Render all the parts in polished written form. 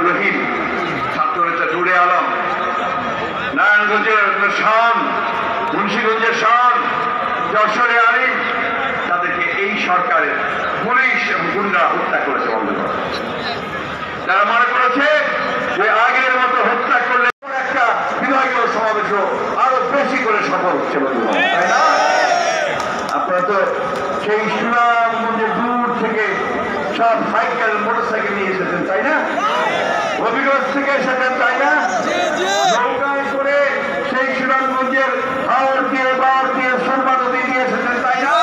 রহিম, ছাত্রনেতা নুরে আলম, নারায়ণগঞ্জের শান, মুন্সিগঞ্জের শান, যশোরে আরিফ, তাদেরকে এই সরকারের পুলিশ এবং গুন্ডা হত্যা করেছে বন্ধুগণ। তারা মনে করেছে যে আগের মতো হত্যা করলে একটা বিভাগীয় সমাবেশও আরো বেশি করে সফল হচ্ছে বন্ধুগণ, তাই না? আপনারা তো সেই সুনামগঞ্জের দূর থেকে সব সাইকেল মোটরসাইকেল নিয়ে এসেছেন, তাই না? হবিগঞ্জ থেকে এসেছেন, তাই না? নৌকায় করে সেই সুনামগঞ্জের হাওড় দিয়ে বাওয়ার দিয়ে সুরমা নদী দিয়ে এসেছেন, তাই না?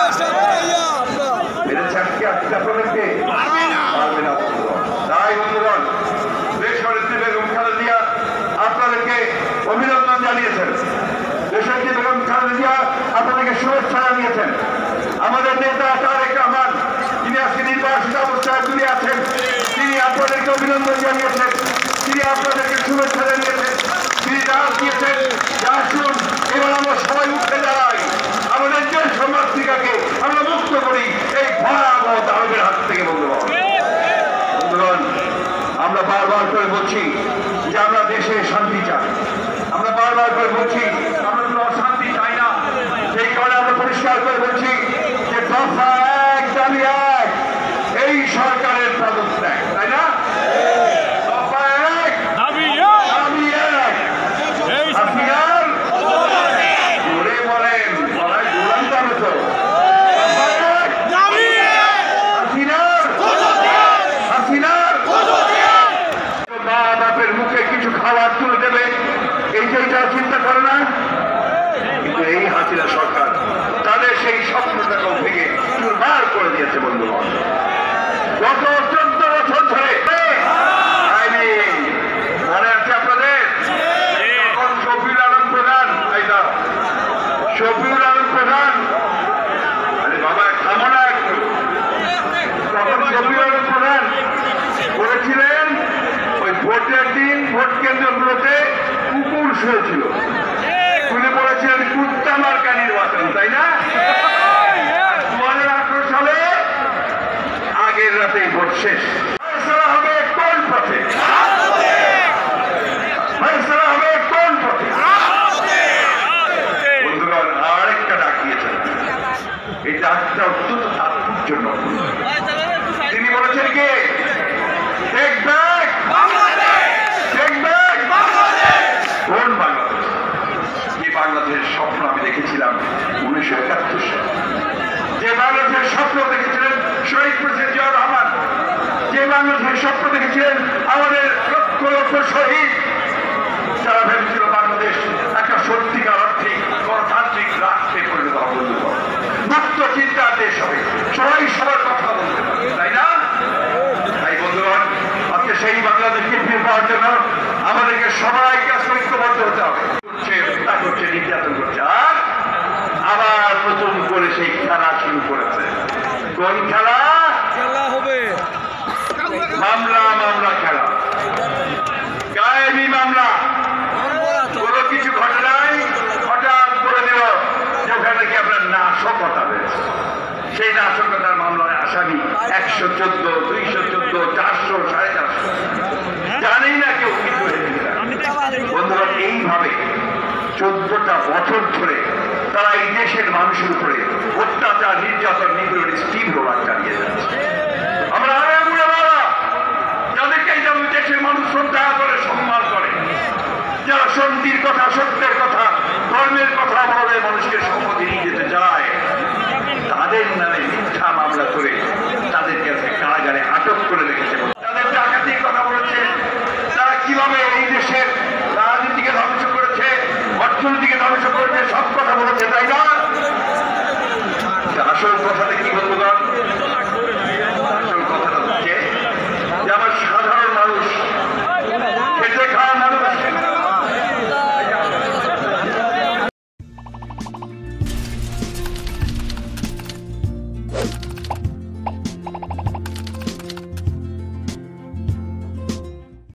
আপনাদেরকে পারবে না বন্ধুগণ। তাই বন্ধুগণ, দেশনেত্রী বেগম খালেদা জিয়া আপনাদেরকে অভিনন্দন জানিয়েছেন, দেশনেত্রী বেগম খালেদা জিয়া আপনাদেরকে শুভেচ্ছা জানিয়েছেন। আমাদের নেতা তারেক রহমান, যিনি আজকে নির্বাচিত অবস্থায় তুলে আছেন, তিনি আপনাদেরকে অভিনন্দন জানিয়েছেন, তিনি আপনাদেরকে শুভেচ্ছা জানিয়েছেন, তিনি ডাক দিয়েছেন যে আসুন এবার আমরা সবাই উঠে দাঁড়াই, আমাদের দেশ সমাজটিকাকে আমরা মুক্ত করি এই ভয়াবহ দানবের হাত থেকে। বন্ধুগণ, আমরা বারবার করে বলছি যে আমরা দেশে শান্তি চাই, আমরা বারবার করে বলছি আমরা কোনো অশান্তি চাই না। সেই কারণে আমরা পরিষ্কার করে বলছি যে দফা এক দাবি এক, এই সরকারের পদত্যাগ, তাই না? দফা এক দাবি এক, হাসিনার জোরে বলেন, বলায় গোলাম যাবে তো। মা বাপের মুখে কিছু খাবার তুলে দেবে, এইটা চিন্তা করে না, কিন্তু এই হাসিনা সরকার তাদের সেই স্বপ্নটাকেও ভেঙে চুরমার করে দিয়েছে বন্ধুগণ। গত 14 বছর ধরে মনে আছে আপনাদের, তখন শফিউল আলম প্রধান, শফিউল আলম প্রধান, আরে বাবা থামো না একটু, তখন শফিউল আলম প্রধান বলেছিলেন ওই ভোটের দিন ভোট কেন্দ্রগুলোতে কুকুর শুয়েছিল, তুলে বলেছিলেন কুত্তা মার্কা নির্বাচন, তাই না? 2018 সালে আগের রাতে ভোট শেষ, ফয়সালা হবে কোন পথে, ফয়সালা হবে কোন পথে? বন্ধুগণ, আরেকটা ডাক দিয়েছেন, এই ডাকটা অত্যন্ত তাৎপর্যপূর্ণ। তিনি বলেছেন কি, take back Bangladesh, take back Bangladesh. কোন বাংলাদেশ? যে বাংলাদেশের স্বপ্ন আমি দেখেছিলাম 1971 সালে, যে বাংলাদেশের স্বপ্ন দেখেছিলেন শহীদ প্রেসিডেন্ট জিয়াউর রহমান, যে বাংলাদেশের স্বপ্ন দেখেছিলেন আমাদের লক্ষ লক্ষ শহীদ, যারা ভেবেছিল বাংলাদেশ একটা সত্যিকার অর্থে গণতান্ত্রিক রাষ্ট্রে পরিণত হবে, মুক্ত চিন্তার দেশ হবে, সবাই সবার কথা বলতে পারবে, তাই না? তাই বন্ধুগণ, আজকে সেই বাংলাদেশকে ফিরে পাওয়ার জন্য আমাদেরকে সবাইকে ঐক্যবদ্ধ হতে হবে। হত্যা করছে, নির্যাতন করছে, আর আবার নতুন করে সেই খেলা শুরু করেছে। কোন খেলা? হবে মামলা, মামলা খেলা, গায়েবী মামলা। কোনো কিছু ঘটে নাই, হঠাৎ করে দিল যে ওখানে কি আপনার নাশকতা হয়েছে, সেই নাশকতার মামলায় আসামি 114, 214, 400, 450, জানি না কেউ কিছু হয়েছে। বন্ধুরা, এইভাবে 14টা বছর ধরে তারা এই দেশের মানুষের উপরে অত্যাচার, নির্যাতন, নিপীড়ন, তীব্রভাবে চালিয়ে যাচ্ছে। আমরা যাদেরকে দেশের মানুষ শ্রদ্ধা করে, সম্মান করে, যারা শান্তির কথা, সত্যের কথা, ধর্মের কথা বলে মানুষকে সম্মতি নিয়ে যেতে চায়,